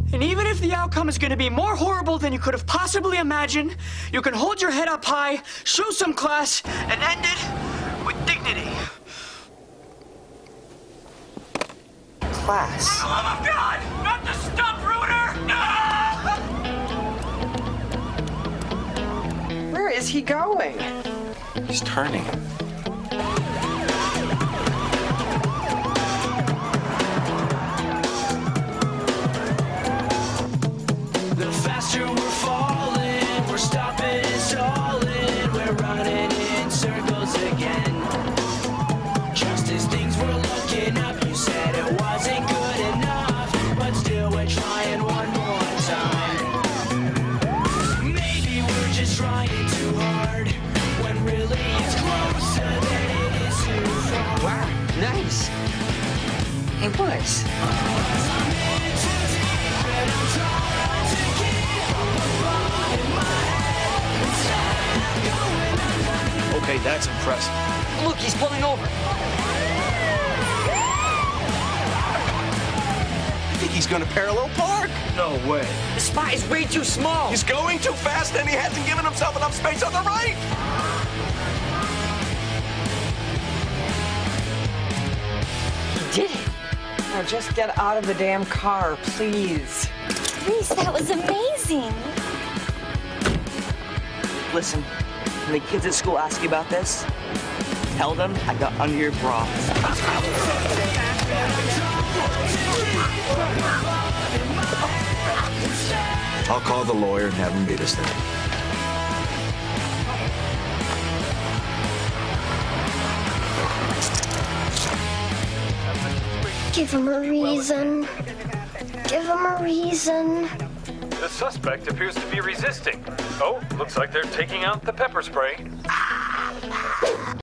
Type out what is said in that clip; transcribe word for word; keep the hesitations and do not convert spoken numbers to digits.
And even if the outcome is going to be more horrible than you could have possibly imagined, you can hold your head up high, show some class, and end it with dignity. Class. For the love of God! Not the stump ruiner! No! Where is he going? He's turning. The faster we're falling, we're stopping and stalling, we're running in circles again. Just as things were looking up, you said it wasn't good enough, but still we're trying one more time. Maybe we're just trying too hard, when really it's closer than it is too far. Wow, nice. It was. Okay, that's impressive. Look, he's pulling over. I think he's gonna parallel park. No way. The spot is way too small. He's going too fast and he hasn't given himself enough space on the right. He did it. Now just get out of the damn car, please. Reese, that was amazing. Listen, when the kids at school ask you about this, tell them I got under your bra. I'll call the lawyer and have him meet us there. Give him a reason. Give him a reason. The suspect appears to be resisting. Oh, looks like they're taking out the pepper spray.